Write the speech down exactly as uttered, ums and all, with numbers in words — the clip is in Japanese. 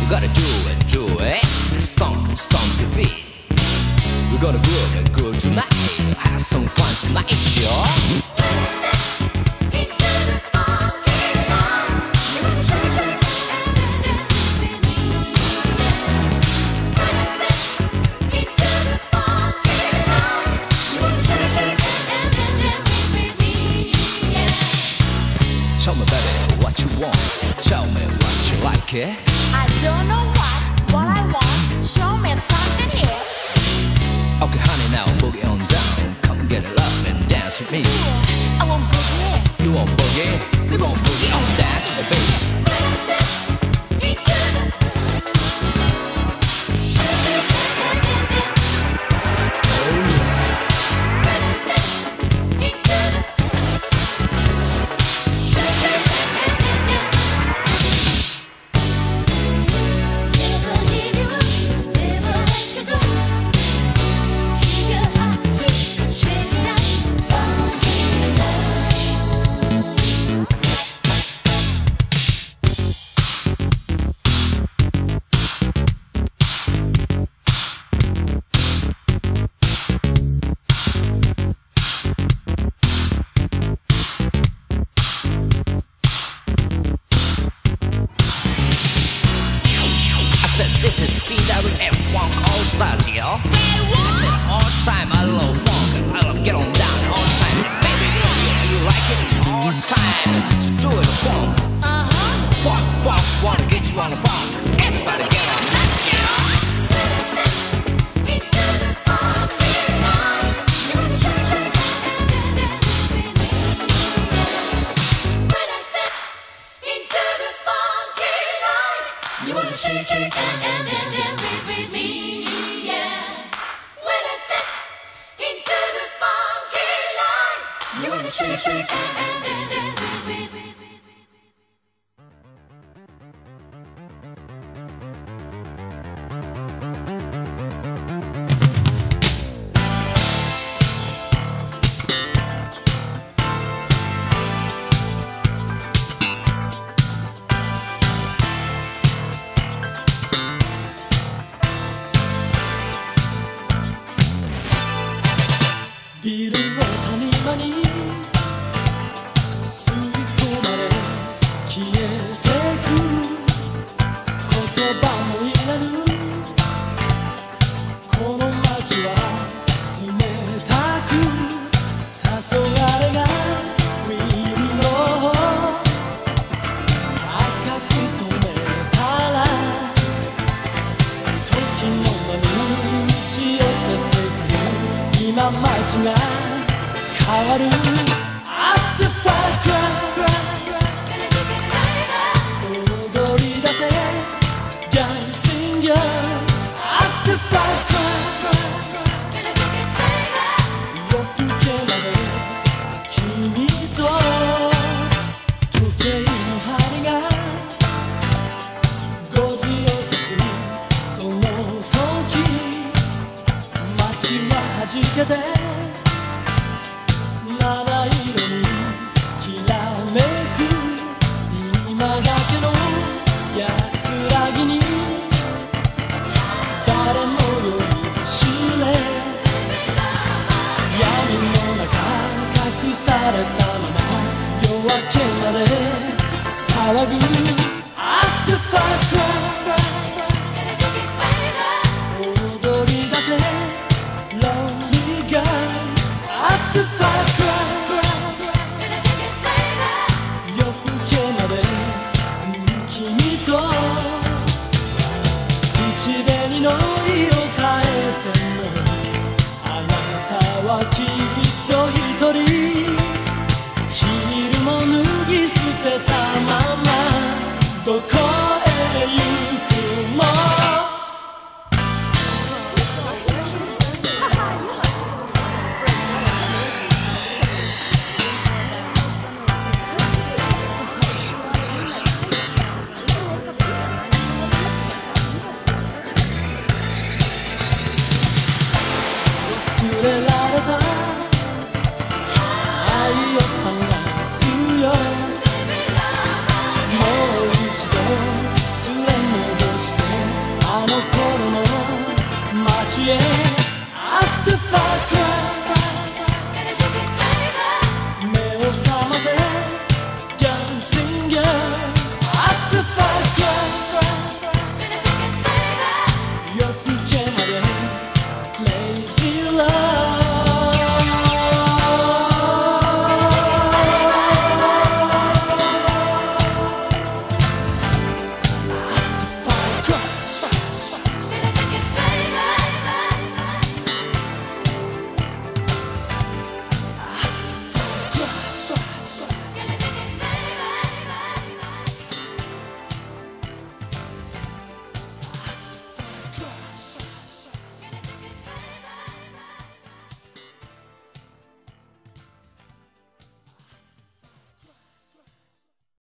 gotta do it, do it. Stomp, stomp your feet. We're gonna groove and groove tonight. Have some fun tonight, y'all. Tell me, baby, what you want. Tell me what you like, eh? I don't know what, what I want. Show me something here. Okay, honey, now boogie on down. Come get it up and dance with me. I want boogie. You want boogie? We want boogie on down to the beat. This is P W F Funk All Stars, yo. Say what? I said all time I love funk. I love get on down all time. Baby, so you like it all time. Let's do it funk. Uh-huh. Funk, funk, wanna get you on the funk. Everybody get on that, yo. You wanna shake, shake, and, and, and, and dance with me, yeah. When I step into the funky line, you wanna shake, shake, and, and, and, and dance with me. ビルの谷間に吸い込まれ消えてく言葉もいらぬこの街は冷たく黄昏がウィンドウを赤く染めたら時の波打ち寄せてくる今街が変わる At the firecracker 踊り出せ Dancing girls At the firecracker 夜更けまで君と時計の針がごじを指すその時街は弾けて七色にきらめく今だけの安らぎに誰も酔いしれ闇の中隠されたまま夜明けまで騒ぐ At the firecracker 踊り出せ Lonely girls At the firecracker 夜更けまで君と口紅の色変えてもあなたはきっと一人ヒールも脱ぎ捨てたままどこへ行くのの頃の街へ After Far Cry